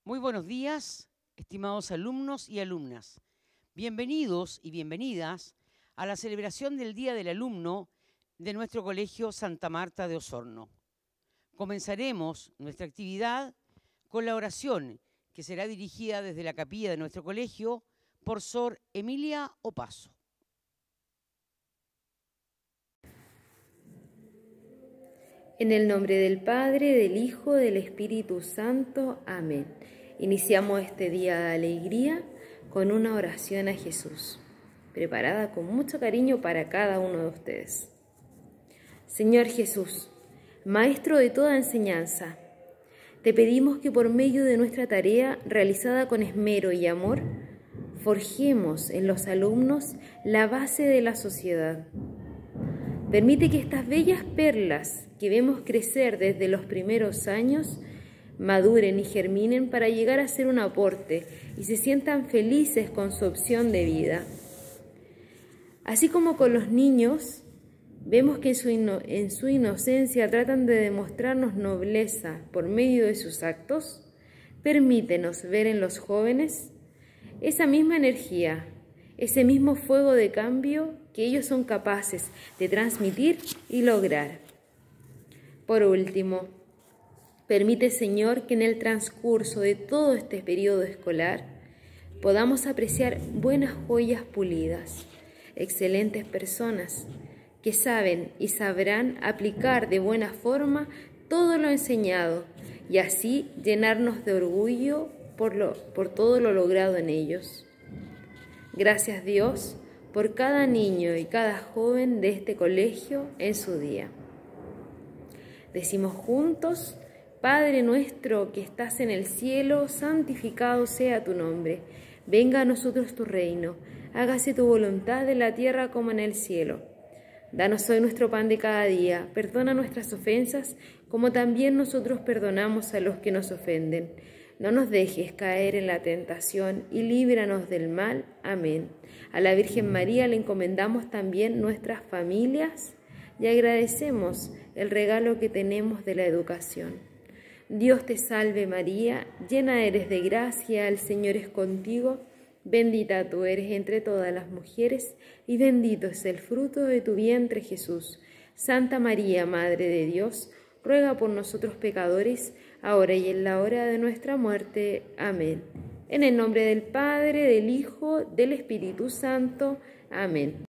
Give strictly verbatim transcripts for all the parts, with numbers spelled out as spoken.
Muy buenos días, estimados alumnos y alumnas. Bienvenidos y bienvenidas a la celebración del Día del Alumno de nuestro Colegio Santa Marta de Osorno. Comenzaremos nuestra actividad con la oración que será dirigida desde la capilla de nuestro colegio por Sor Emilia Opaso. En el nombre del Padre, del Hijo, del Espíritu Santo. Amén. Iniciamos este día de alegría con una oración a Jesús, preparada con mucho cariño para cada uno de ustedes. Señor Jesús, Maestro de toda enseñanza, te pedimos que por medio de nuestra tarea realizada con esmero y amor, forjemos en los alumnos la base de la sociedad. Permite que estas bellas perlas que vemos crecer desde los primeros años maduren y germinen para llegar a ser un aporte y se sientan felices con su opción de vida. Así como con los niños, vemos que en su, ino- en su inocencia tratan de demostrarnos nobleza por medio de sus actos. Permítenos ver en los jóvenes esa misma energía, ese mismo fuego de cambio que ellos son capaces de transmitir y lograr. Por último, permite, Señor, que en el transcurso de todo este periodo escolar podamos apreciar buenas joyas pulidas, excelentes personas que saben y sabrán aplicar de buena forma todo lo enseñado y así llenarnos de orgullo por, lo, por todo lo logrado en ellos. Gracias, Dios, por cada niño y cada joven de este colegio en su día. Decimos juntos: Padre nuestro que estás en el cielo, santificado sea tu nombre. Venga a nosotros tu reino. Hágase tu voluntad en la tierra como en el cielo. Danos hoy nuestro pan de cada día. Perdona nuestras ofensas, como también nosotros perdonamos a los que nos ofenden. No nos dejes caer en la tentación y líbranos del mal. Amén. A la Virgen María le encomendamos también nuestras familias y agradecemos el regalo que tenemos de la educación. Dios te salve María, llena eres de gracia, el Señor es contigo. Bendita tú eres entre todas las mujeres y bendito es el fruto de tu vientre Jesús. Santa María, Madre de Dios, ruega por nosotros pecadores, ahora y en la hora de nuestra muerte. Amén. En el nombre del Padre, del Hijo, del Espíritu Santo. Amén.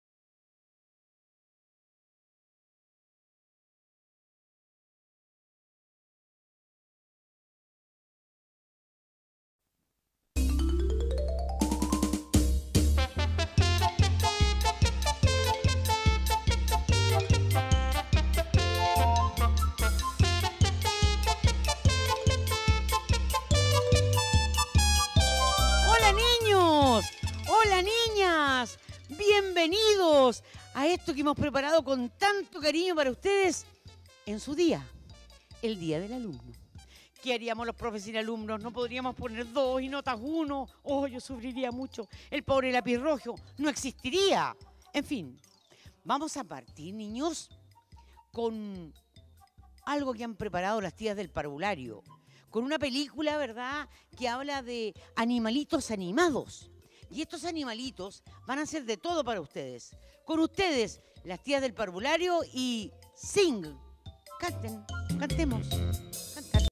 ¡Hola niños! ¡Hola niñas! Bienvenidos a esto que hemos preparado con tanto cariño para ustedes en su día, el Día del Alumno. ¿Qué haríamos los profes sin alumnos? No podríamos poner dos y notas uno. Oh, yo sufriría mucho. El pobre lápiz rojo no existiría. En fin, vamos a partir, niños, con algo que han preparado las tías del parvulario. Con una película, ¿verdad?, que habla de animalitos animados. Y estos animalitos van a ser de todo para ustedes. Con ustedes, las tías del parvulario y Sing. Canten, cantemos. Cantar.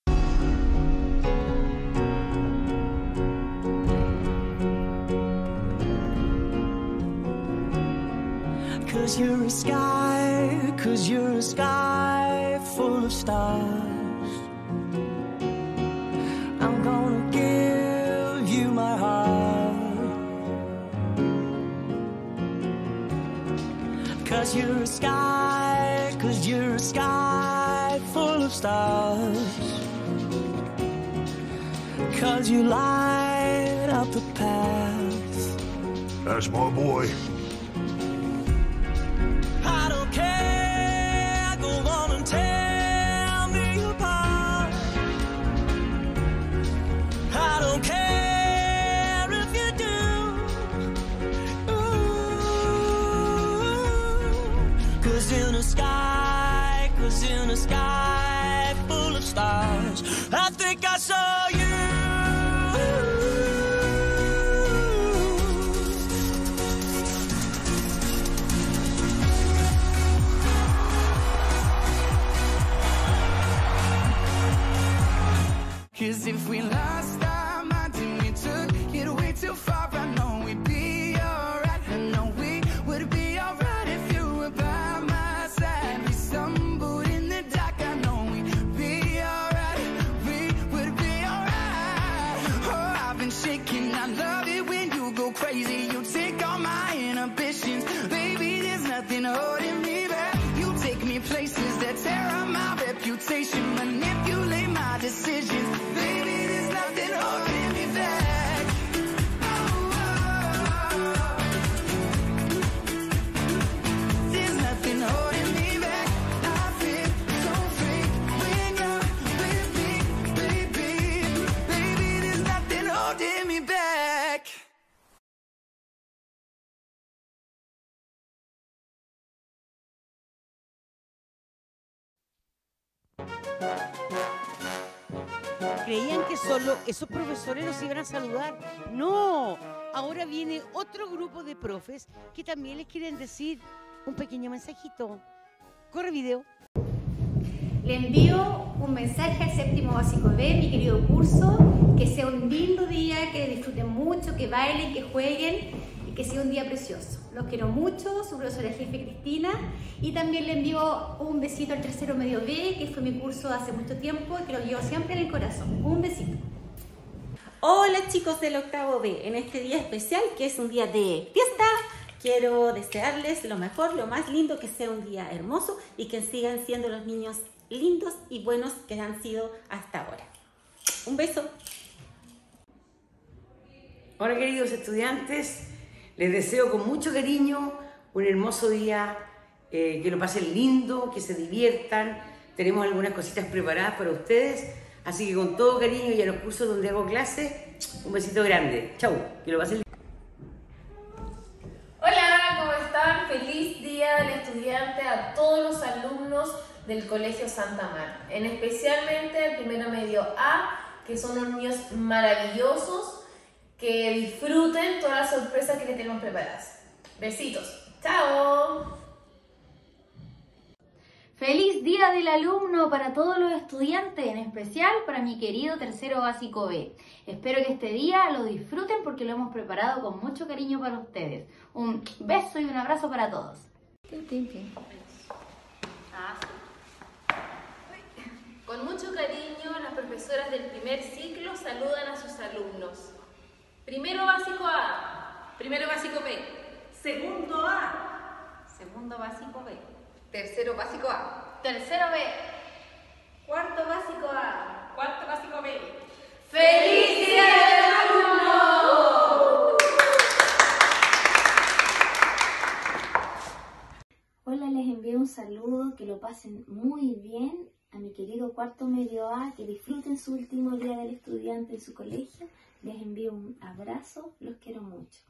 Cause you're a sky, cause you're a sky full of stars. I'm gonna give you my heart. Cause you're a sky, cause you're a sky full of stars. Cause you light up the path. That's my boy. I don't care, go on and tear me apart. I don't care if you do. Ooh. Cause in the sky, cause in the sky full of stars, I think I saw you. nothing holding me back. You take me places that tear up my reputation, manipulate my decisions. Baby, there's nothing holding me back. Oh, oh, oh. There's nothing holding me back. I feel so free when you're with me, baby. Baby, there's nothing holding me back. Creían que solo esos profesores los iban a saludar. No, ahora viene otro grupo de profes que también les quieren decir un pequeño mensajito. Corre video. Le envío un mensaje al séptimo básico B, mi querido curso, que sea un lindo día, que disfruten mucho, que bailen, que jueguen y que sea un día precioso. Los quiero mucho, su profesora jefe Cristina, y también le envío un besito al tercero medio B, que fue mi curso hace mucho tiempo y que lo llevo siempre en el corazón. Un besito. Hola chicos del octavo B, en este día especial que es un día de fiesta, quiero desearles lo mejor, lo más lindo, que sea un día hermoso y que sigan siendo los niños lindos y buenos que han sido hasta ahora. Un beso. Hola queridos estudiantes, les deseo con mucho cariño un hermoso día, eh, que lo pasen lindo, que se diviertan. Tenemos algunas cositas preparadas para ustedes, así que con todo cariño y a los cursos donde hago clase, un besito grande. Chau, que lo pasen lindo. Hola, ¿cómo están? Feliz Día del Estudiante a todos los alumnos del Colegio Santa Marta, en especialmente el primero medio A, que son unos niños maravillosos, que disfruten todas las sorpresas que les tenemos preparadas. Besitos. ¡Chao! Feliz Día del Alumno para todos los estudiantes, en especial para mi querido tercero básico B. Espero que este día lo disfruten porque lo hemos preparado con mucho cariño para ustedes. Un beso y un abrazo para todos. Con mucho cariño, las profesoras del primer ciclo saludan a sus alumnos. Primero básico A. Primero básico B. Segundo A. Segundo básico B. Tercero básico A. Tercero B. Cuarto básico A. Cuarto básico B. ¡Feliz Día del Alumno! Hola, les envío un saludo, que lo pasen muy bien. A mi querido cuarto medio A, que disfruten su último día del estudiante en su colegio. Les envío un abrazo, los quiero mucho.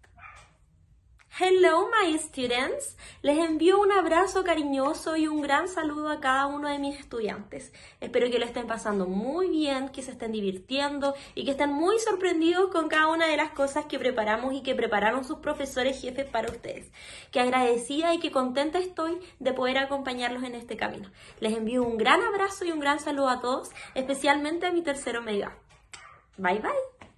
Hello my students, les envío un abrazo cariñoso y un gran saludo a cada uno de mis estudiantes. Espero que lo estén pasando muy bien, que se estén divirtiendo y que estén muy sorprendidos con cada una de las cosas que preparamos y que prepararon sus profesores jefes para ustedes. Que agradecida y que contenta estoy de poder acompañarlos en este camino. Les envío un gran abrazo y un gran saludo a todos, especialmente a mi tercero medio A. Bye bye.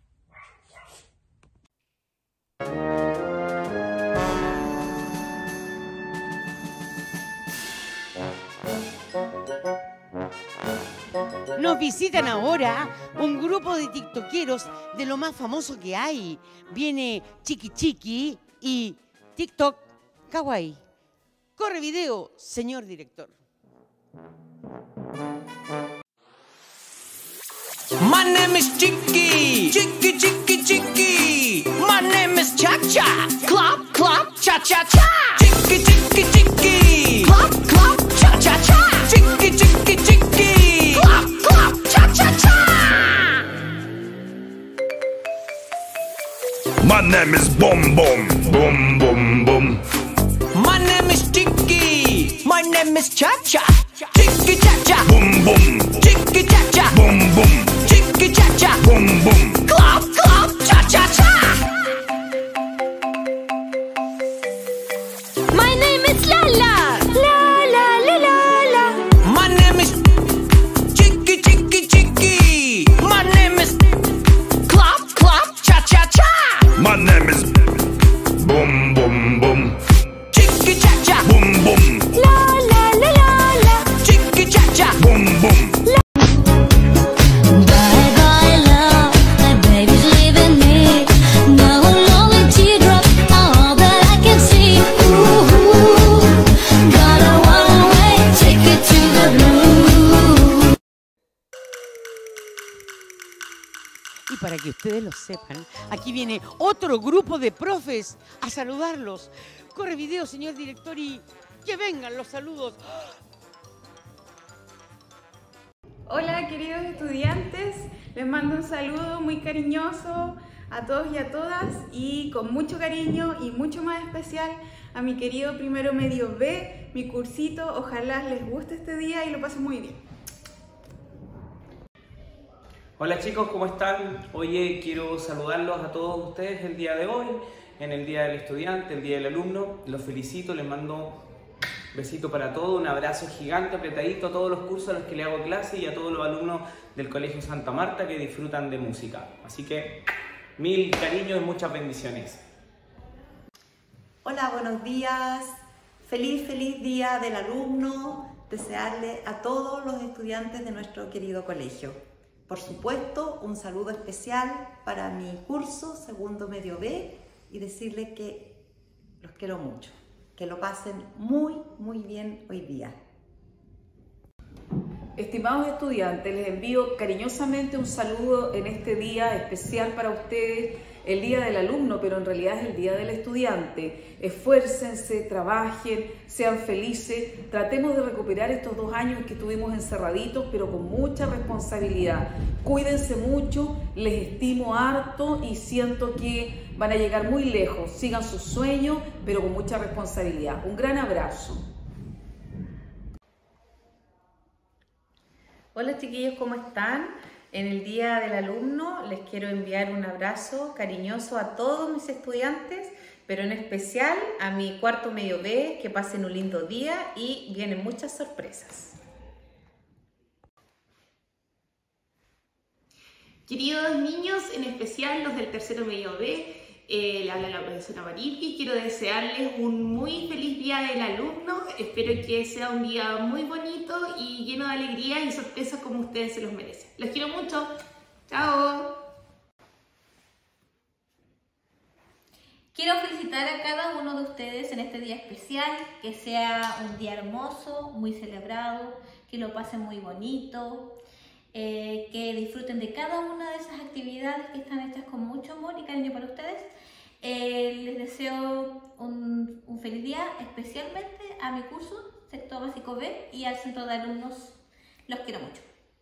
Nos visitan ahora un grupo de tiktokeros de lo más famoso que hay. Viene Chiqui Chiqui y TikTok Kawaii. Corre video, señor director. My name is Chiqui, Chiqui, Chiqui, Chiqui. My name is Cha Cha, Clop, Clop, Cha Cha Cha. Chiqui, Chiqui, Chiqui, Clop, Clop, Cha Cha Cha. Chiqui, Chiqui, Chiqui, Clop, Clop, Cha Cha Cha. My name is Boom Boom, Boom Boom Boom. My name is Chiqui, my name is Cha Cha. Chiqui Cha Cha, Boom Boom, Chiqui Cha Cha, Boom Boom, Chiqui Cha Cha, Boom Boom. Clop, Clop, Cha Cha Cha. My name is Lala. La la la la la. My name is Chiqui, Chiqui, Chiqui. My name is Clop, Clop, Cha Cha Cha. My name is Boom Boom Boom, Chiqui Cha Cha, Boom Boom, La la la la la. Chiqui Cha Cha, Boom Boom. Bye bye love, my baby's que ustedes lo sepan, aquí viene otro grupo de profes a saludarlos. Corre video, señor director, y que vengan los saludos. Hola, queridos estudiantes, les mando un saludo muy cariñoso a todos y a todas y con mucho cariño y mucho más especial a mi querido primero medio B, mi cursito. Ojalá les guste este día y lo pasen muy bien. Hola chicos, ¿cómo están? Oye, quiero saludarlos a todos ustedes el día de hoy, en el Día del Estudiante, el Día del Alumno. Los felicito, les mando besito para todos, un abrazo gigante, apretadito a todos los cursos a los que le hago clase y a todos los alumnos del Colegio Santa Marta que disfrutan de música. Así que mil cariños y muchas bendiciones. Hola, buenos días. Feliz, feliz Día del Alumno. Desearle a todos los estudiantes de nuestro querido colegio. Por supuesto, un saludo especial para mi curso Segundo Medio B y decirles que los quiero mucho. Que lo pasen muy, muy bien hoy día. Estimados estudiantes, les envío cariñosamente un saludo en este día especial para ustedes, el Día del Alumno, pero en realidad es el Día del Estudiante. Esfuércense, trabajen, sean felices, tratemos de recuperar estos dos años que estuvimos encerraditos, pero con mucha responsabilidad. Cuídense mucho, les estimo harto y siento que van a llegar muy lejos. Sigan sus sueños, pero con mucha responsabilidad. Un gran abrazo. Hola chiquillos, ¿cómo están? En el Día del Alumno les quiero enviar un abrazo cariñoso a todos mis estudiantes, pero en especial a mi cuarto medio B, que pasen un lindo día y vienen muchas sorpresas. Queridos niños, en especial los del tercero medio B, eh, le habla la profesora Marilki. Quiero desearles un muy feliz Día del Alumno. Espero que sea un día muy bonito y lleno de alegría y sorpresas como ustedes se los merecen. Los quiero mucho. ¡Chao! Quiero felicitar a cada uno de ustedes en este día especial, que sea un día hermoso, muy celebrado, que lo pasen muy bonito, eh, que disfruten de cada una de esas actividades que están hechas con mucho amor y cariño para ustedes. Eh, les deseo un, un feliz día, especialmente a mi curso, Sexto Básico B, y al Centro de Alumnos. Los quiero mucho.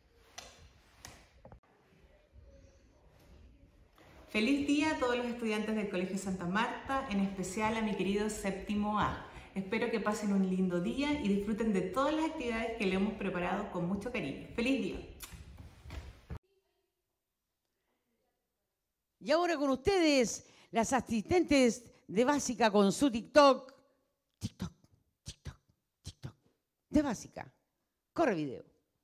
Feliz día a todos los estudiantes del Colegio Santa Marta, en especial a mi querido séptimo A. Espero que pasen un lindo día y disfruten de todas las actividades que le hemos preparado con mucho cariño. ¡Feliz día! Y ahora con ustedes, las asistentes de Básica con su TikTok. TikTok, TikTok, TikTok. De Básica. Corre video.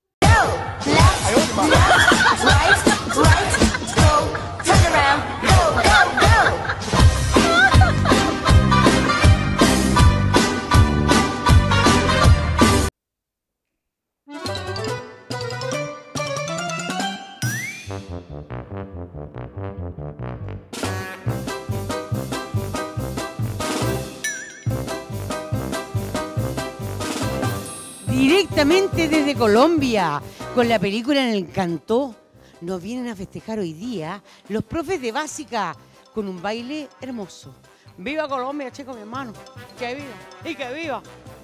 Directamente desde Colombia, con la película Encanto, nos vienen a festejar hoy día los profes de Básica con un baile hermoso. ¡Viva Colombia, chicos, mi hermano! ¡Que viva! ¡Y que viva!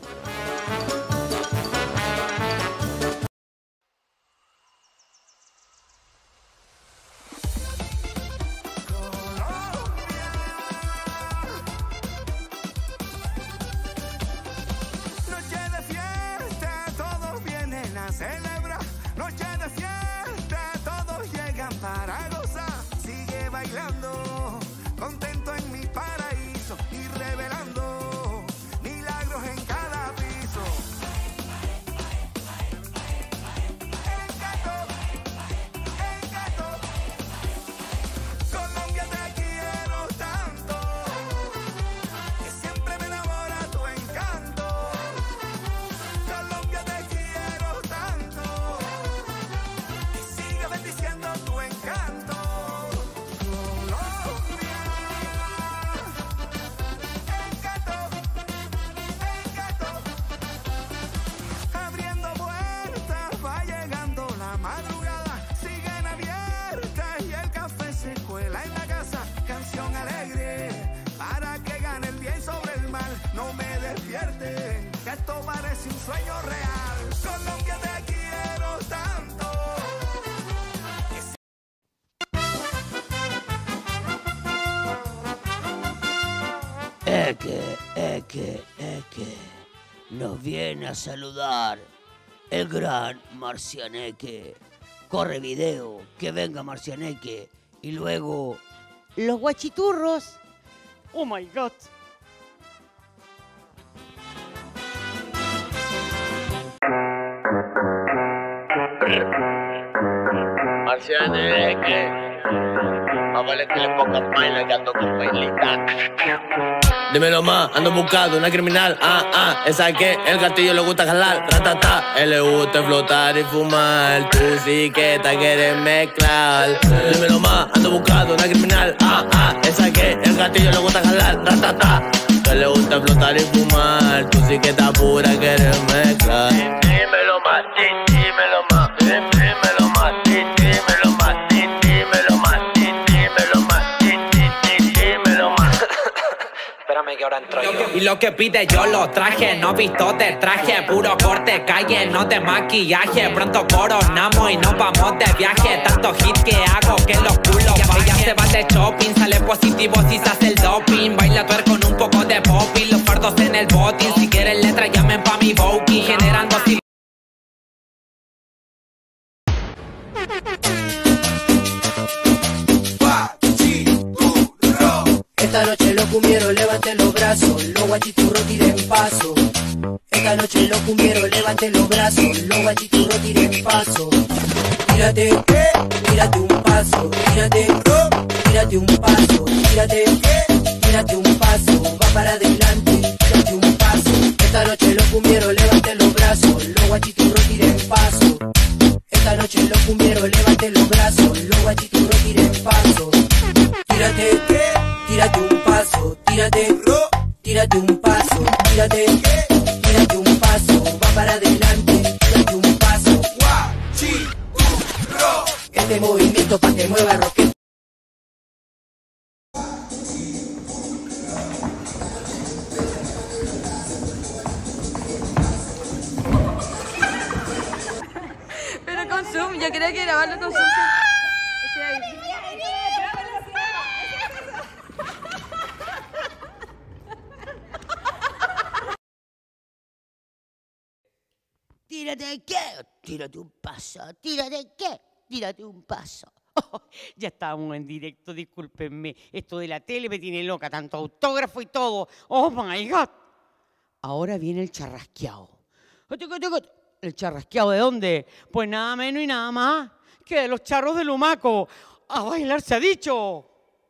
Celebra, noche de fiesta, todos llegan para gozar. Sigue bailando, contento en mi paraíso y revelando milagros en cada piso. Encanto, encanto, Colombia te quiero tanto, que siempre me enamora tu encanto. Colombia te quiero tanto. esto parece un sueño real. Colombia, te quiero tanto. Es que, es que, es que nos viene a saludar el gran Marcianeque. Corre video, que venga Marcianeque. Y luego, los guachiturros. Oh my God. Marcianeque. Vamos a que le pongan baila que ando con bailita. Dímelo más, ando buscando una criminal, ah, ah, esa que el gatillo le gusta jalar, ratata, él le gusta flotar y fumar, tú sí que te quieres mezclar. Dímelo más, ando buscando una criminal, ah, ah, esa que el gatillo le gusta jalar, ratata, que le gusta flotar y fumar, tú sí que estás pura, quieres mezclar. Dímelo más, dímelo más, dímelo más, dímelo más, dímelo más, dímelo más, dímelo más. Espérame que ahora entro yo. Y lo que pide yo lo traje, no vistote, traje puro corte, calle, no de maquillaje. Pronto coronamos y nos vamos de viaje. Tanto hit que hago que los culos bajen. Ella se va de shopping, sale positivo si se hace el doping. Baila tuer con un poco de popping, los fardos en el botín. Si quieren letra llamen pa' mi booking, generando así. Esta noche los cumbieros levanten los brazos, los guachiturros tiren paso. Esta noche los cumbieros levanten los brazos, los guachiturros tiren paso. Tírate, tírate un paso, tírate, tírate un paso, tírate, tírate un paso, va para adelante, tírate un paso. Esta noche los cumbieros levanten los brazos, los guachiturros tiren paso. Esta noche los cumbieros levanten los brazos, los guachiturros tiren paso. Tírate, tírate un paso, tírate, tírate un paso, tírate, tírate un paso, va para adelante, tírate un paso. Este movimiento pa' que mueva roque. Pero con Zoom, yo quería que grabarlo con Zoom. Tírate qué, tírate un paso, tírate qué, tírate un paso. Oh, ya estábamos en directo, discúlpenme. Esto de la tele me tiene loca, tanto autógrafo y todo. Oh my God. Ahora viene el charrasqueado. ¿El charrasqueado de dónde? Pues nada menos y nada más que de los charros de Lumaco. A bailar se ha dicho.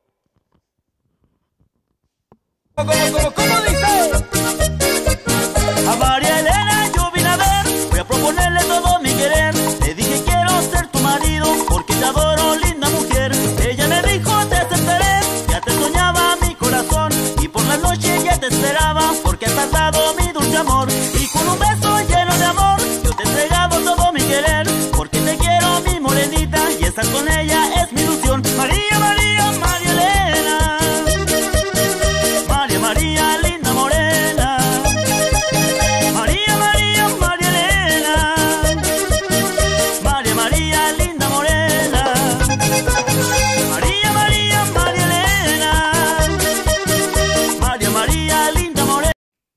¿Cómo, cómo, cómo dice? A María Elena yo vine a ver, voy a proponerle todo mi querer. Le dije quiero ser tu marido, porque te adoro, linda mujer. Ella me dijo te esperé, ya te soñaba mi corazón. Y por la noche ya te esperaba, porque has tardado mi dulce amor. Y con un beso lleno de amor, yo te he entregado todo mi querer. Porque te quiero mi morenita, y estar con ella es mi ilusión. María, María, María Elena, María, María, linda morena. María, María, María Elena, María, María, linda morena. María, María, María Elena, María, María, linda morena.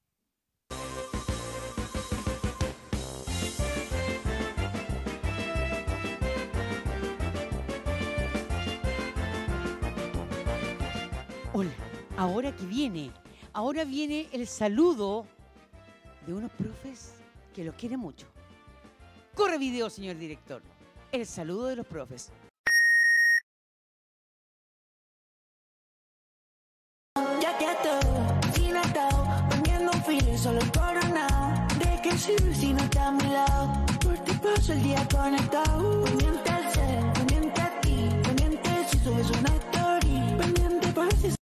Hola, ahora que viene, ahora viene el saludo de unos profes que los quieren mucho. Corre video, señor director. El saludo de los profes. Ya que estoy sin atado, poniendo un feeling solo coronado. ¿De qué sirve si no está a mi lado? Por ti paso el día conectado. Pendiente al ser, pendiente a ti, pendiente si subes una story, pendiente por si...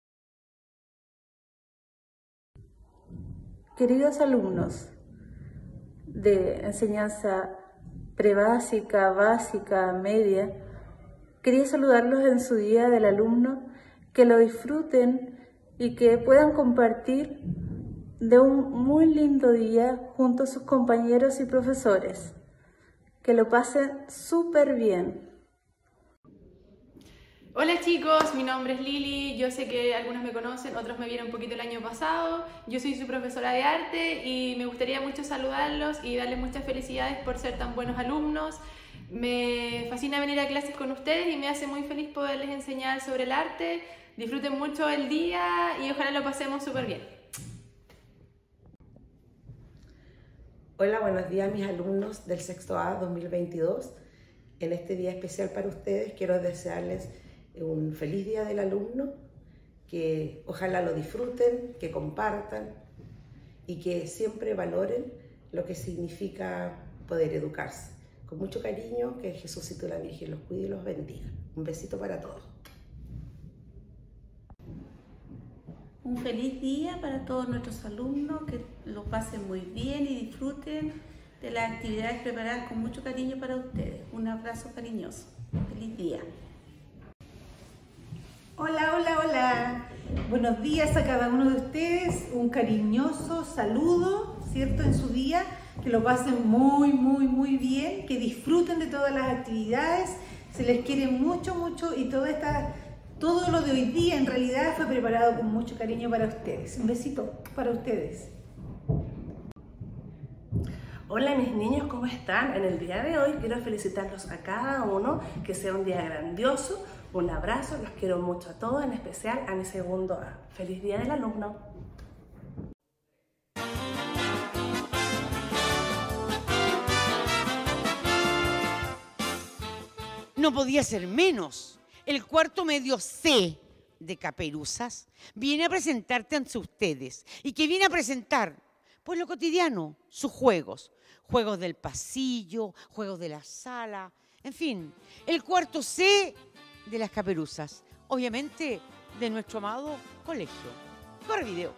Queridos alumnos de enseñanza prebásica, básica, media, quería saludarlos en su Día del Alumno, que lo disfruten y que puedan compartir de un muy lindo día junto a sus compañeros y profesores. Que lo pasen súper bien. Hola chicos, mi nombre es Lili, yo sé que algunos me conocen, otros me vieron un poquito el año pasado. Yo soy su profesora de arte y me gustaría mucho saludarlos y darles muchas felicidades por ser tan buenos alumnos. Me fascina venir a clases con ustedes y me hace muy feliz poderles enseñar sobre el arte. Disfruten mucho el día y ojalá lo pasemos súper bien. Hola, buenos días mis alumnos del sexto A dos mil veintidós. En este día especial para ustedes quiero desearles un feliz día del alumno, que ojalá lo disfruten, que compartan y que siempre valoren lo que significa poder educarse. Con mucho cariño, que Jesucito y la Virgen los cuide y los bendiga. Un besito para todos. Un feliz día para todos nuestros alumnos, que lo pasen muy bien y disfruten de las actividades preparadas con mucho cariño para ustedes. Un abrazo cariñoso. Feliz día. Hola, hola, hola. Buenos días a cada uno de ustedes. Un cariñoso saludo, ¿cierto? En su día. Que lo pasen muy, muy, muy bien. Que disfruten de todas las actividades. Se les quiere mucho, mucho y toda esta, todo lo de hoy día en realidad fue preparado con mucho cariño para ustedes. Un besito para ustedes. Hola mis niños, ¿cómo están? En el día de hoy quiero felicitarlos a cada uno, que sea un día grandioso. Un abrazo, los quiero mucho a todos, en especial a mi segundo A. ¡Feliz Día del Alumno! No podía ser menos. El cuarto medio C de Caperuzas viene a presentarte ante ustedes. ¿Y qué viene a presentar? Pues lo cotidiano, sus juegos. Juegos del pasillo, juegos de la sala, en fin. El cuarto C de las Caperuzas, obviamente de nuestro amado colegio. Corre video.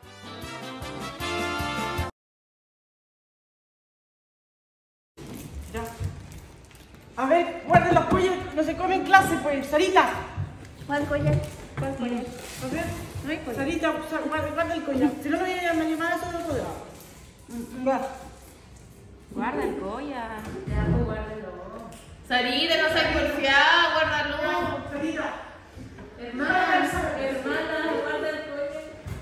Ya. A ver, guarden los collas, no se come en clase, pues, Sarita. ¿Cuál collar? ¿Cuál collar? A ver, no hay collar. Sarita, guarda, guarda el collar. Si no, no voy a llamar a sobre el collar. Va. Guarda el collar. Ya, pues guárdalo. Sarita, no seas porfiada, guárdalo. Sarita. Hermana, hermana, guarda el collar.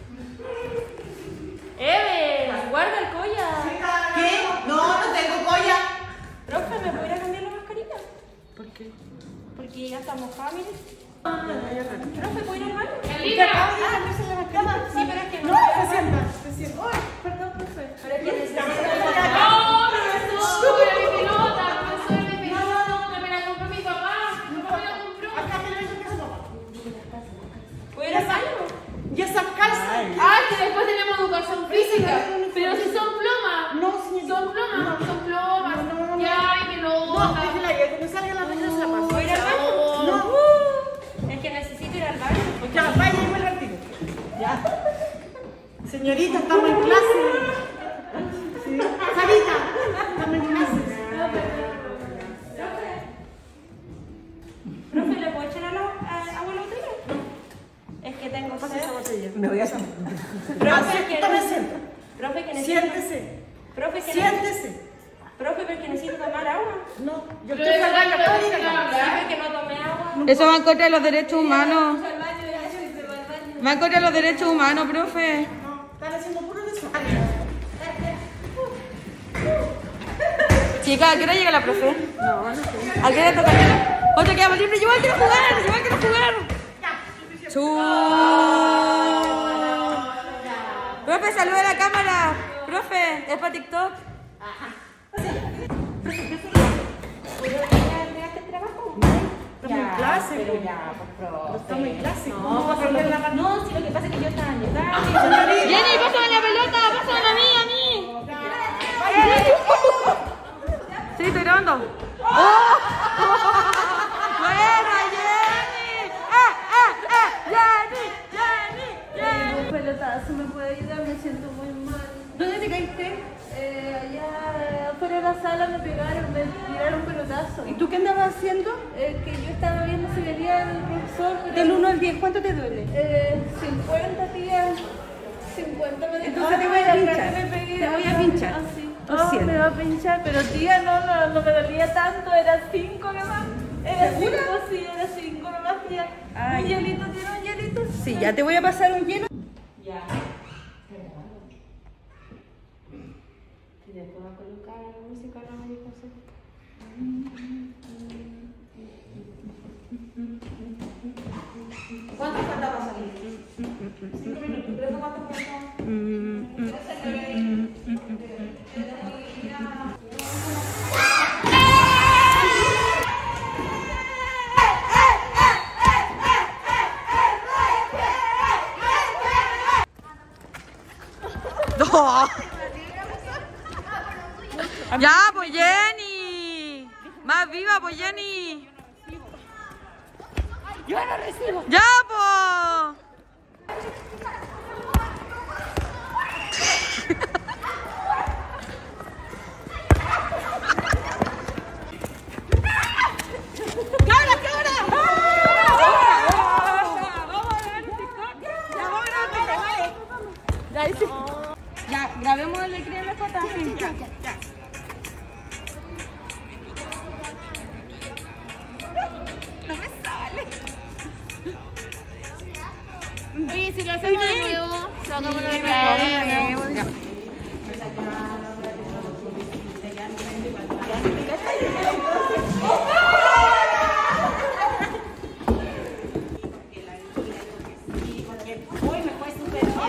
¡Eve! ¡Guarda el collar! ¿Qué? No, no tengo collar. Profe, ¿me pudiera cambiar la mascarilla? ¿Por qué? Porque ya estamos familia. Profe, ¿puedo ir al baño? Usted acaba de cambiarse la mascarilla. Sí, pero es que no. No, se sienta, se sienta. Ay, perdón, profe. Pero es que necesito... ¡No, profesor! ¡Era mi pelota! ¡Profesor, mi pelota! ¡Me la compró mi papá! ¡Mi papá me la compró! Acá me la hizo que se papá. ¿Puedo ir al baño? Ya esas calzas. ¡Ah, que después tenemos educación física! Pero si son plomas. No, señorita. Son plomas, son plomas. Ya, mi pelota. No, déjela ahí, cuando salga la mañana se la paso. ¿Puedo ir al baño? No. Es que necesito ir al baño. Ya, vaya y vuelve al tiro. Ya. Señorita, estamos en clase. Sí. Sarita, estamos en clase. Profe, ¿le puedo echar a la, a, agua a la botella? Es que tengo Pasa sed. esa botella. Me voy a hacer. Profe, que Tome no- asiento. Profe, que necesito... Siéntese. Profe, que Siéntese. Profe, pero que necesito tomar agua. No, yo Pero estoy esa hablando es la católica. católica. Profe, que no tomé agua. Eso va en contra de los derechos humanos. Va en contra de los derechos humanos, profe. No, están haciendo puro desorden. Chica, ¿a qué hora llega la profe? No, no sé. ¿A qué hora toca? Otra queda libre. Yo igual quiero jugar, yo igual quiero jugar. Chu. Profe, saluda a la cámara. Profe, es para TikTok. Estamos en clase. Pero pues. ya, por favor. Estamos en clase. No, ¿Cómo va a perder la mano? No, si lo que pasa es que yo estaba en el baño. Jenny, pásame la pelota, pásame a mí, a mí. Sí, estoy grabando. ¡Oh! ¡Buena, Jenny! ¡Eh, eh, eh! ¡Jenny! ¡Jenny! ¡Jenny! Un pelotazo, ¿me puede ayudar? Me siento muy mal. ¿Dónde te caíste? Eh, allá afuera de la sala me pegaron, me tiraron un pelotazo. ¿Y tú qué andabas haciendo? Eh, que yo estaba viendo si venía el profesor. Pero... Del uno al diez, ¿cuánto te duele? Eh, cincuenta, tía. cincuenta me Entonces te voy a pinchar. Te voy a pinchar. Oh, me va a pinchar, pero tía, no, no, no me dolía tanto, era cinco nomás. Era ¿Segura? cinco, sí, era cinco nomás, tía. Ay. ¿Un hielito tiene un hielito? Sí, ya te voy a pasar un hielo. Ya. Y después va a colocar la música a la María José. ¿Cuánto falta para salir? Cinco minutos, ¿tres o cuánto falta? Ya, pues Jenny. Más viva, pues Jenny. Yo no recibo. Ya, pues. ¡Cabra, cabra! Ya, sí. Ya, grabemos el de Cría Mascota. Ya, ya. No me sale. Oye, si lo hacemos de nuevo, sacamos de nuevo. Hoy me fue súper bien.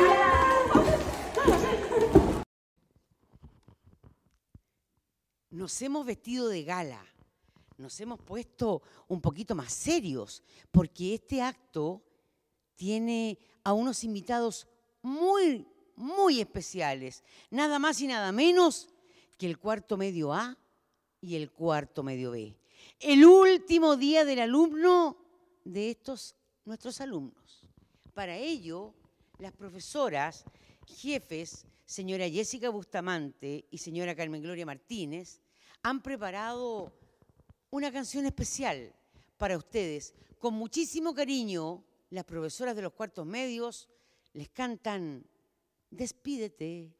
Nos hemos vestido de gala, nos hemos puesto un poquito más serios, porque este acto tiene a unos invitados muy, muy especiales, nada más y nada menos que el cuarto medio A y el cuarto medio B. El último día del alumno de estos nuestros alumnos. Para ello, las profesoras, jefes, señora Jessica Bustamante y señora Carmen Gloria Martínez, han preparado una canción especial para ustedes. Con muchísimo cariño, las profesoras de los cuartos medios les cantan Despídete.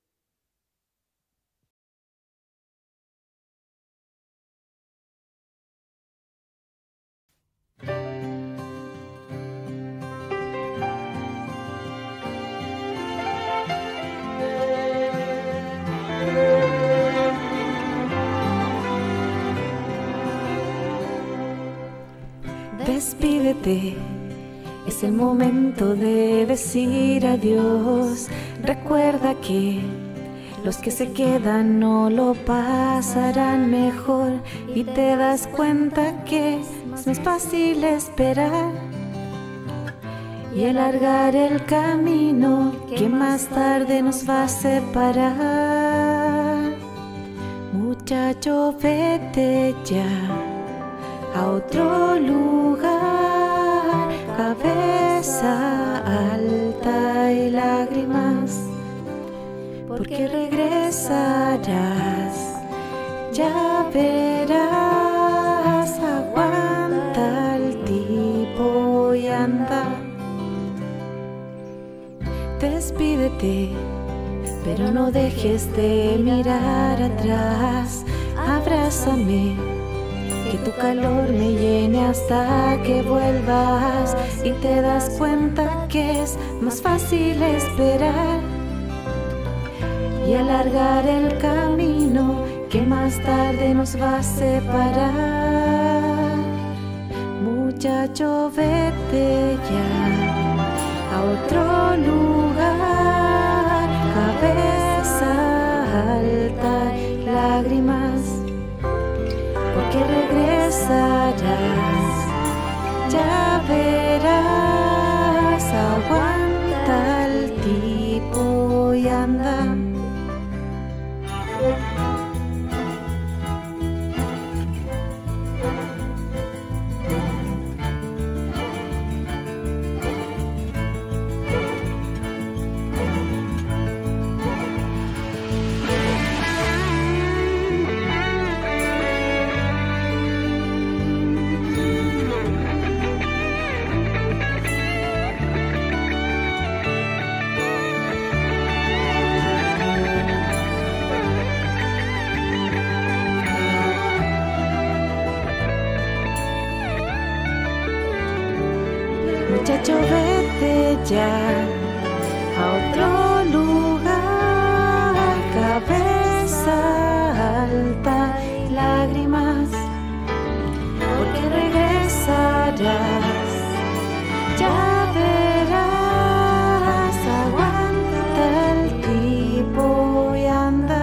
Despídete, es el momento de decir adiós. Recuerda que los que se quedan no lo pasarán mejor y te das cuenta que es más fácil esperar y alargar el camino que más tarde nos va a separar. Muchacho, vete ya a otro lugar, cabeza alta y lágrimas, porque regresarás, ya verás. Aguanta el tipo y anda. Despídete, pero no dejes de mirar atrás. Abrázame, que tu calor me llene hasta que vuelvas y te das cuenta que es más fácil esperar y alargar el camino que más tarde nos va a separar. Muchacho, vete ya a otro lugar, cabeza alta y lágrimas, porque regresarás, ya verás. Aguanta el tipo y anda. muchacho, vete ya a otro lugar, cabeza alta y lágrimas, porque regresarás, ya verás, aguanta el tipo y anda.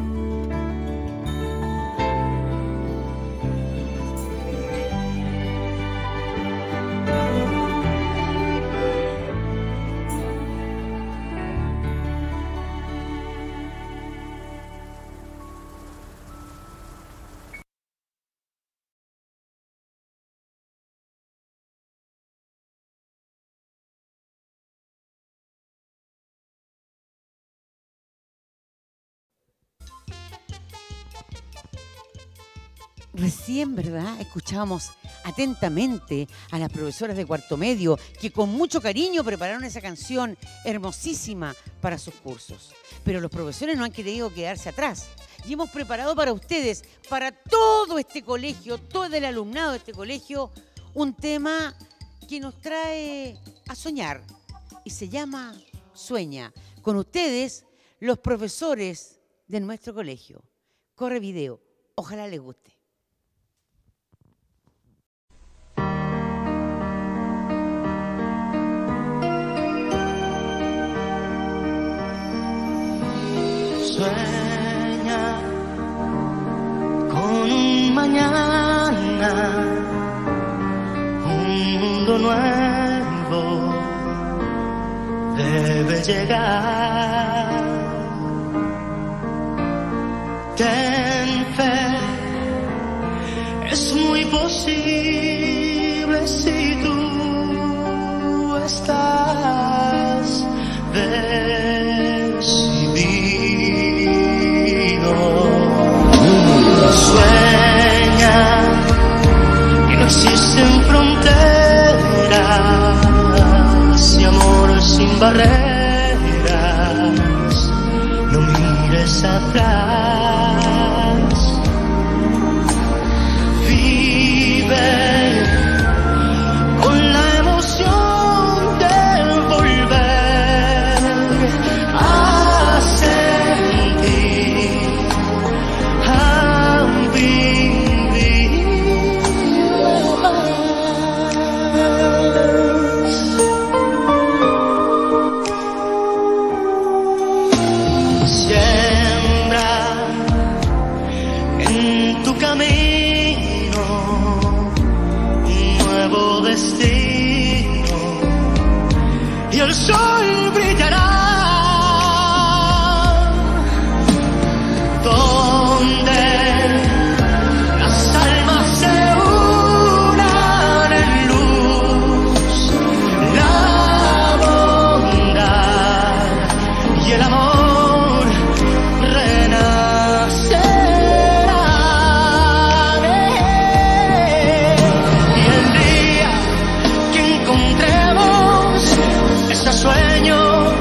Recién, ¿verdad?, escuchábamos atentamente a las profesoras de cuarto medio que con mucho cariño prepararon esa canción hermosísima para sus cursos. Pero los profesores no han querido quedarse atrás y hemos preparado para ustedes, para todo este colegio, todo el alumnado de este colegio, un tema que nos trae a soñar y se llama Sueña. Con ustedes, los profesores de nuestro colegio. Corre video, ojalá les guste. Sueña con un mañana, un mundo nuevo debe llegar. Ten fe, es muy posible si tú estás decidido. Sueña que no existen fronteras y amor sin barreras. No mires atrás, vive con la emoción de volver a sentir, a vivir más. Siembra en tu camino un nuevo destino y el sol brillará donde las almas se unan en luz, la bondad y el amor renacerán. Y el día que encontremos ese sueño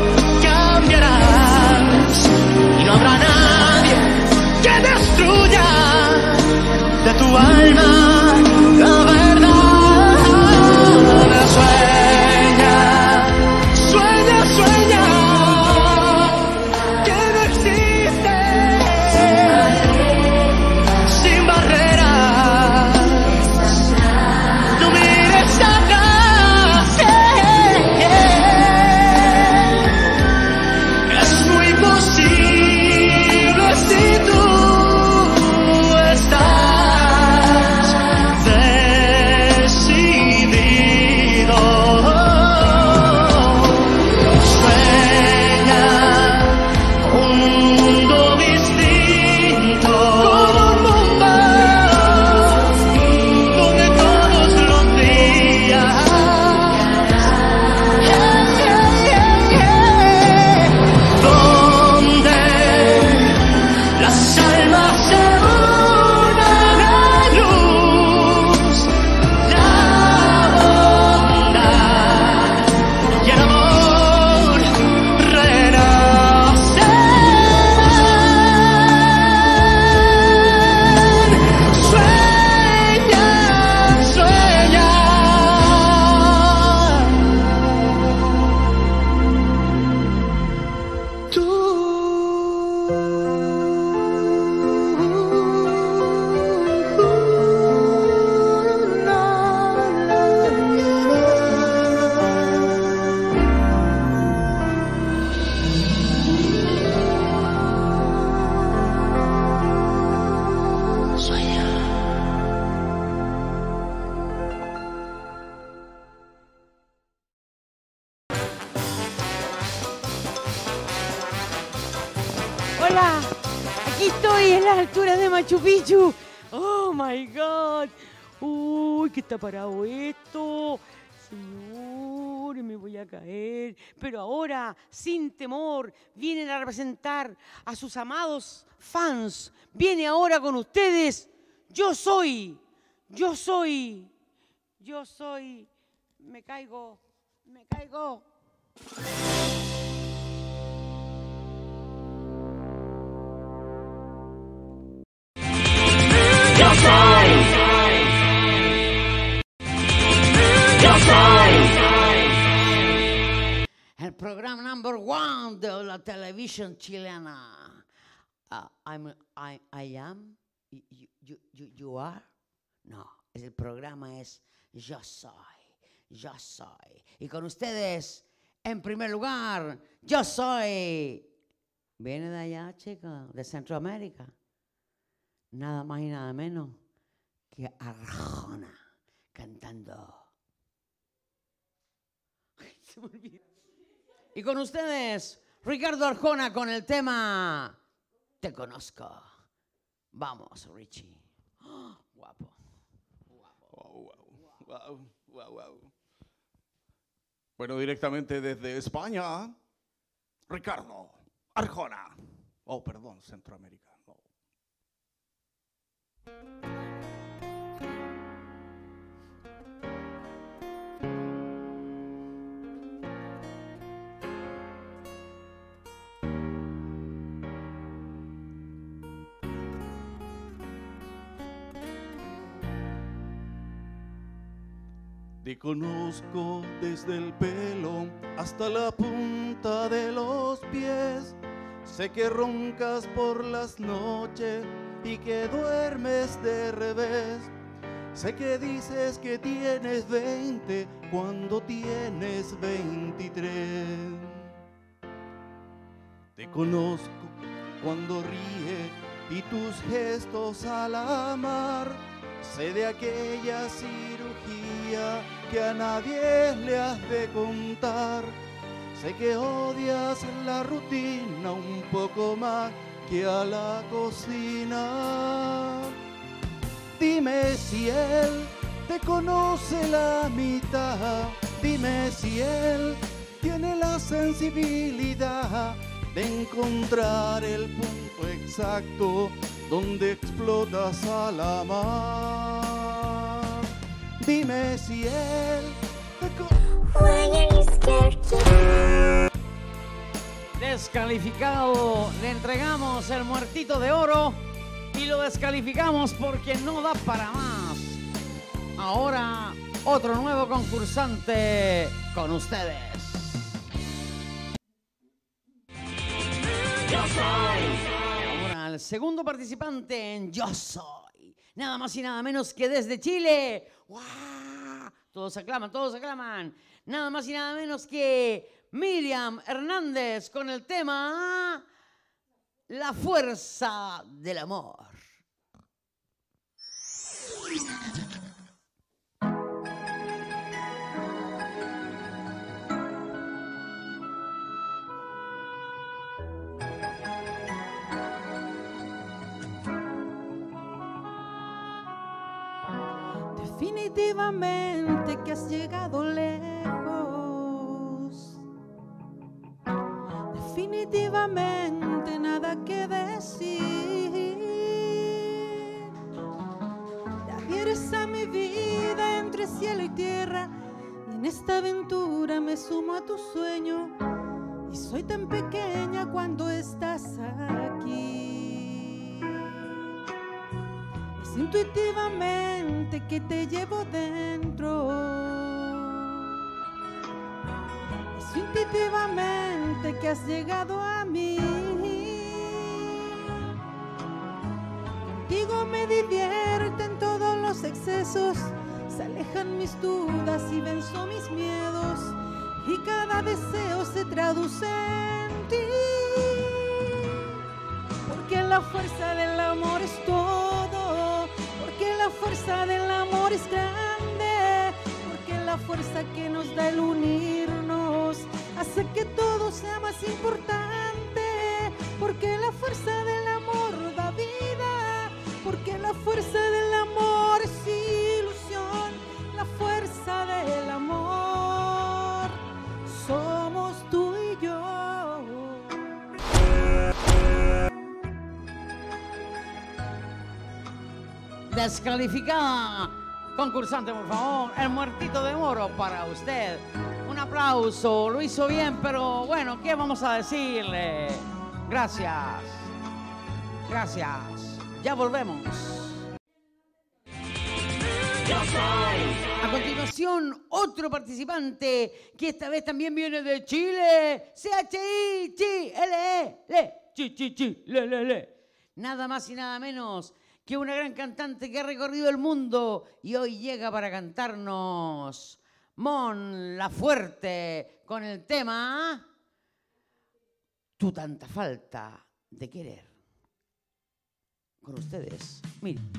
cambiarás y no habrá nadie que destruya de tu alma la verdad. Sueña, sueña, sueña, que no existe sin barreras. No mires atrás, es muy posible si tú estás Hola, aquí estoy en las alturas de Machu Picchu. Oh my God. Uy, ¿qué está parado esto? Señores, me voy a caer. Pero ahora, sin temor, vienen a representar a sus amados fans. Viene ahora con ustedes. Yo soy, yo soy, yo soy. Me caigo, me caigo. Yo soy. Yo soy. El programa number one de la televisión chilena. Uh, I'm, I, I am. You, you, you, you are. No, el programa es Yo soy. Yo soy. Y con ustedes, en primer lugar, yo soy. Viene de allá, chica, de Centroamérica. Nada más y nada menos que Arjona cantando. Ay, se me olvidó. Y con ustedes, Ricardo Arjona con el tema Te conozco. Vamos, Richie. Oh, guapo. Wow, wow, wow, wow, wow. Bueno, directamente desde España, Ricardo Arjona. Oh, perdón, Centroamérica. No. Te conozco desde el pelo hasta la punta de los pies. Sé que roncas por las noches y que duermes de revés. Sé que dices que tienes veinte cuando tienes veintitrés. Te conozco cuando ríe y tus gestos al amar. Sé de aquella cirugía que a nadie le has de contar. Sé que odias la rutina un poco más que a la cocina. Dime si él te conoce la mitad. Dime si él tiene la sensibilidad de encontrar el punto exacto donde explotas a la mar. Dime si él te Descalificado, le entregamos el muertito de oro y lo descalificamos porque no da para más. Ahora, otro nuevo concursante con ustedes. Yo soy. Ahora, el segundo participante en Yo Soy. Nada más y nada menos que desde Chile. ¡Wow! Todos aclaman, todos aclaman. Nada más y nada menos que Miriam Hernández con el tema La fuerza del amor. Definitivamente que has llegado lejos. Definitivamente nada que decir. Te adhieres a mi vida entre cielo y tierra. Y en esta aventura me sumo a tu sueño. Y soy tan pequeña cuando estás aquí. Es intuitivamente que te llevo dentro. Es intuitivamente que has llegado a mí. divierten todos los excesos, se alejan mis dudas y venzo mis miedos, y cada deseo se traduce en ti. Porque la fuerza del amor es todo, porque la fuerza del amor es grande, porque la fuerza que nos da el unirnos hace que todo sea más importante, porque la fuerza del amor da vida, porque la fuerza del amor es ilusión, la fuerza del amor somos tú y yo. Descalificada. Concursante, por favor. El muertito de oro para usted. Un aplauso. Lo hizo bien, pero bueno, ¿qué vamos a decirle? Gracias. Gracias. Ya volvemos. A continuación, otro participante que esta vez también viene de Chile. C H I, Chi, L E, L, Chi, Chi, Chi, Le, Le, Le. Nada más y nada menos que una gran cantante que ha recorrido el mundo y hoy llega para cantarnos Mon Laferte con el tema Tu tanta falta de querer. Con ustedes, miren.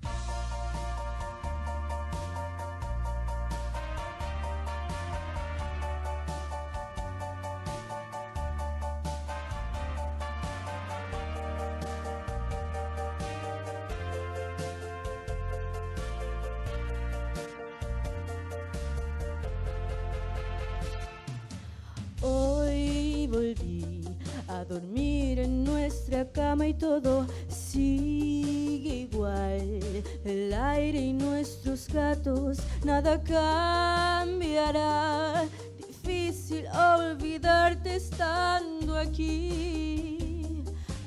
Hoy volví a dormir en nuestra cama y todo sigue igual. El aire y nuestros gatos, nada cambiará. Difícil olvidarte estando aquí.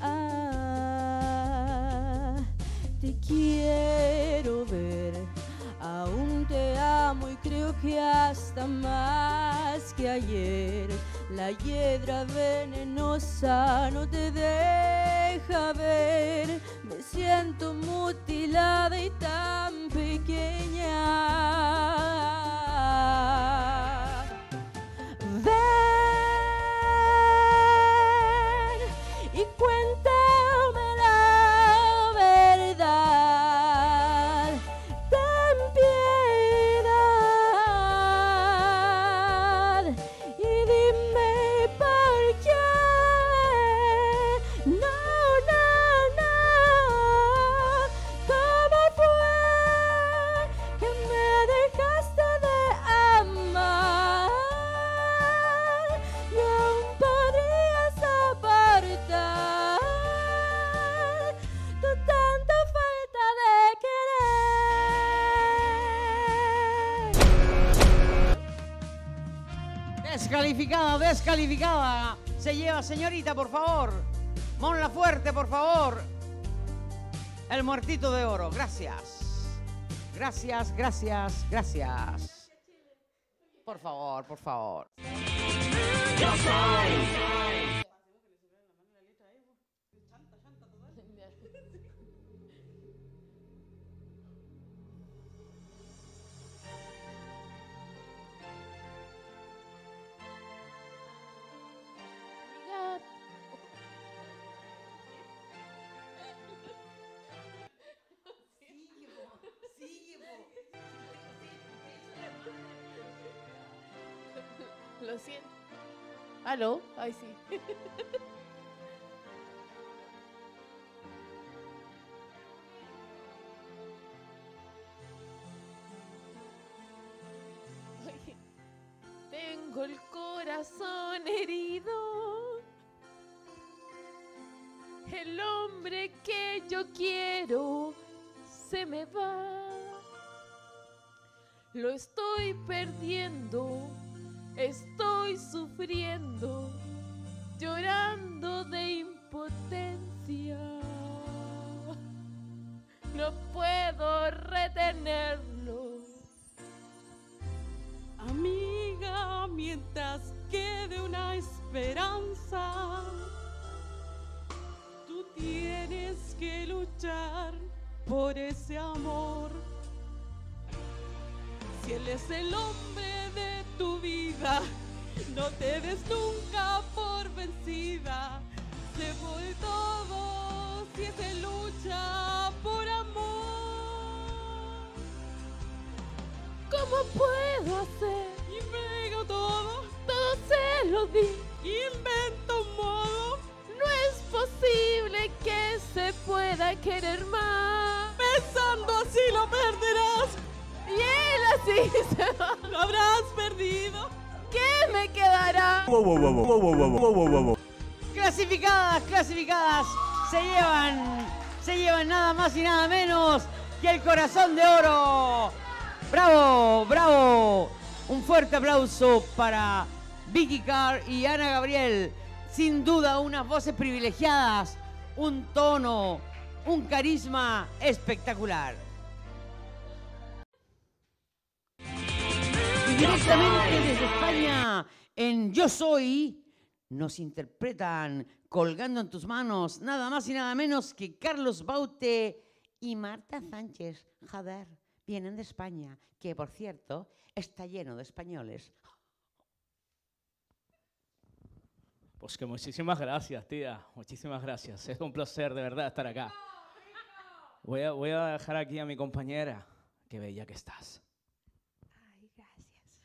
Ah, te quiero ver. Aún te amo y creo que hasta más que ayer. La hiedra venenosa no te deja ver. Me siento mutilada y tan pequeña. Ven y cuéntame la verdad. Ten piedad y dime por qué. No, no, no. ¿Cómo fue que me dejaste de amar? Y aún podrías soportar tu tanta falta de querer. Descalificada, descalificada. Se lleva, señorita, por favor. Mon Laferte, por favor. El muertito de oro. Gracias. Gracias, gracias, gracias. Por favor, por favor. Yo soy. Lo siento. ¿Aló? Ay, sí. Ay, tengo el corazón herido. El hombre que yo quiero se me va. Lo estoy perdiendo. Estoy sufriendo, llorando de impotencia. No puedo retenerlo. Amiga, mientras quede una esperanza, tú tienes que luchar por ese amor. Si él es el hombre de tu vida, no te des nunca por vencida. Sé por todo si es de lucha por amor. ¿Cómo puedo hacer? Invento todo, todo se lo di. Invento un modo. No es posible que se pueda querer más. Pensando así lo perderás. Y él así se va. Lo habrás perdido. ¿Qué me quedará? Wow, wow, wow, wow, wow, wow, wow, wow, wow. Clasificadas, clasificadas, se llevan, se llevan nada más y nada menos que el corazón de oro. ¡Bravo, bravo! Un fuerte aplauso para Vicky Carr y Ana Gabriel. Sin duda, unas voces privilegiadas, un tono, un carisma espectacular. Y directamente desde España, en Yo Soy, nos interpretan Colgando en tus manos, nada más y nada menos que Carlos Baute y Marta Sánchez. Joder, vienen de España, que por cierto, está lleno de españoles. Pues que muchísimas gracias, tía. Muchísimas gracias. Es un placer de verdad estar acá. Voy a, voy a dejar aquí a mi compañera. Qué bella que estás. Ay, gracias.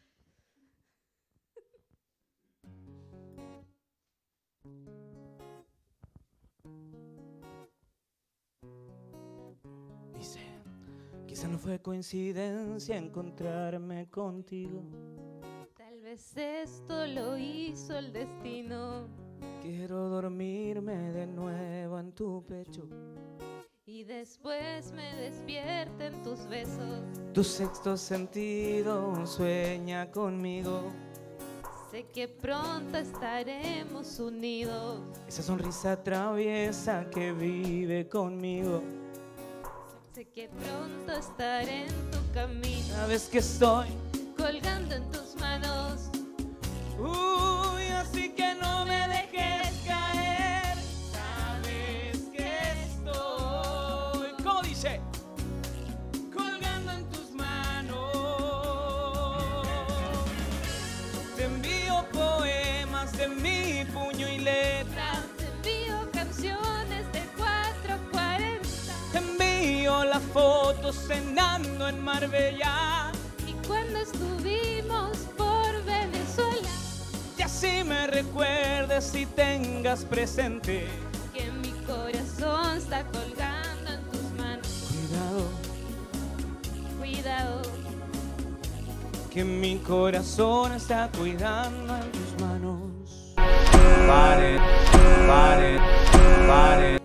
Dice, quizá no fue coincidencia encontrarme contigo. Tal vez esto lo hizo el destino. Quiero dormirme de nuevo en tu pecho. Y después me despierta en tus besos. Tu sexto sentido sueña conmigo. Sé que pronto estaremos unidos. Esa sonrisa traviesa que vive conmigo. Sé que pronto estaré en tu camino. Sabes que estoy colgando en tus manos. Uy, así que no me dejes caer. Sabes que estoy, ¿cómo dice? Colgando en tus manos. Te envío poemas de mi puño y letra. Te envío canciones de cuatro cuarenta. Te envío las fotos cenando en Marbella. Y cuando estuvimos por Venezuela. Y así me recuerdes y tengas presente que mi corazón está colgando en tus manos. Cuidado, cuidado, que mi corazón está cuidando en tus manos. Pare, pare, pare.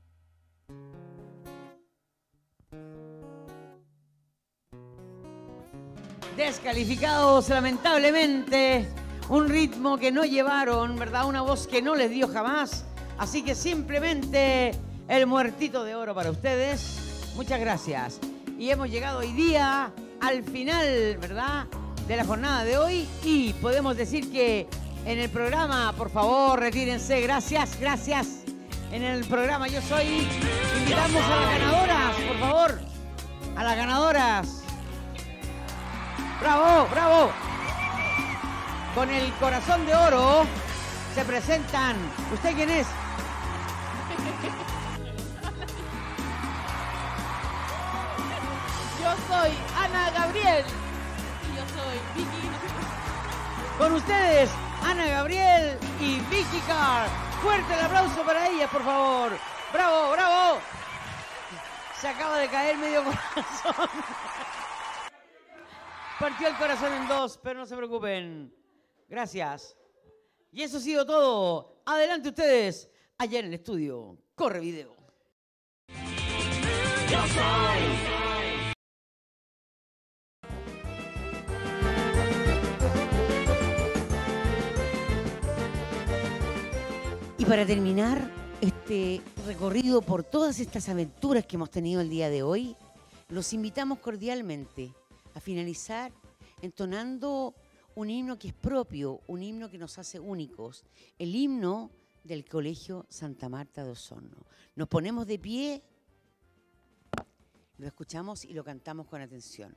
Descalificados, lamentablemente. Un ritmo que no llevaron, ¿verdad? Una voz que no les dio jamás. Así que simplemente el muertito de oro para ustedes. Muchas gracias. Y hemos llegado hoy día al final, ¿verdad?, de la jornada de hoy. Y podemos decir que en el programa, por favor, retírense. Gracias, gracias. En el programa Yo Soy, invitamos a las ganadoras, por favor. A las ganadoras. ¡Bravo, bravo! Con el corazón de oro se presentan. ¿Usted quién es? Yo soy Ana Gabriel. Y yo soy Vicky. Con ustedes, Ana Gabriel y Vicky Carr. Fuerte el aplauso para ellas, por favor. ¡Bravo, bravo! Se acaba de caer medio corazón. Partió el corazón en dos, pero no se preocupen. Gracias. Y eso ha sido todo. Adelante ustedes, allá en el estudio. Corre video. Yo soy. Y para terminar este recorrido por todas estas aventuras que hemos tenido el día de hoy, los invitamos cordialmente a finalizar entonando un himno que es propio, un himno que nos hace únicos, el himno del Colegio Santa Marta de Osorno. Nos ponemos de pie Lo escuchamos y lo cantamos con atención.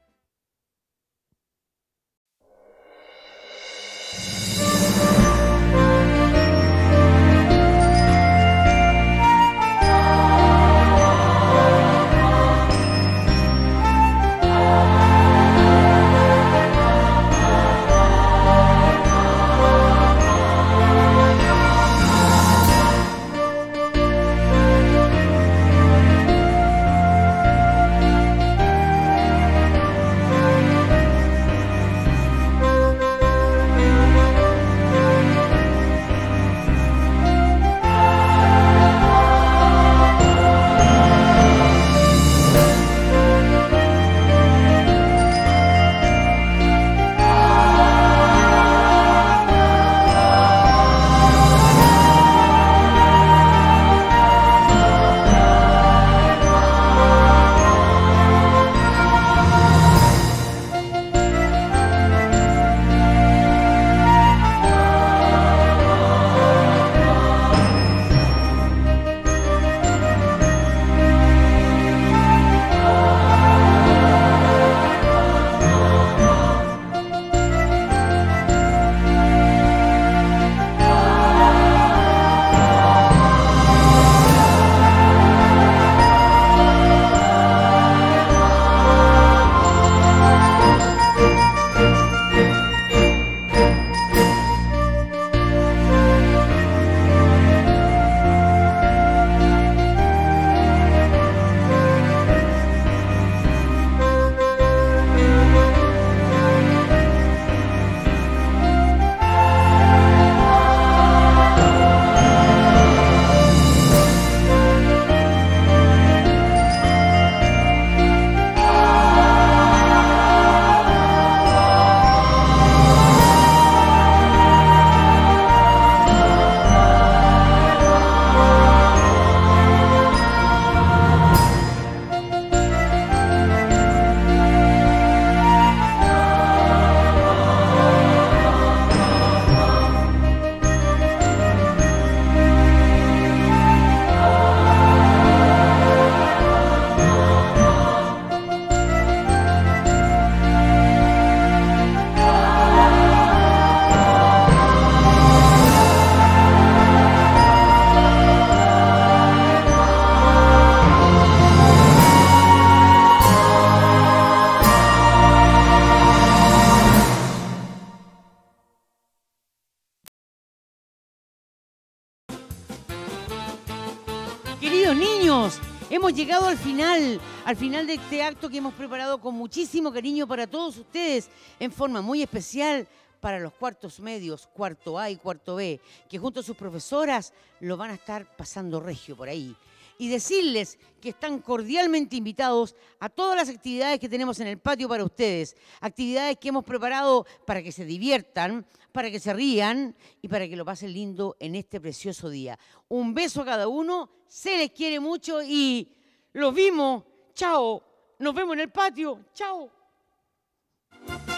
Queridos niños, hemos llegado al final, al final de este acto que hemos preparado con muchísimo cariño para todos ustedes, en forma muy especial para los cuartos medios, cuarto A y cuarto B, que junto a sus profesoras lo van a estar pasando regio por ahí. Y decirles que están cordialmente invitados a todas las actividades que tenemos en el patio para ustedes. Actividades que hemos preparado para que se diviertan, para que se rían y para que lo pasen lindo en este precioso día. Un beso a cada uno, se les quiere mucho y los vimos. Chao, nos vemos en el patio. Chao.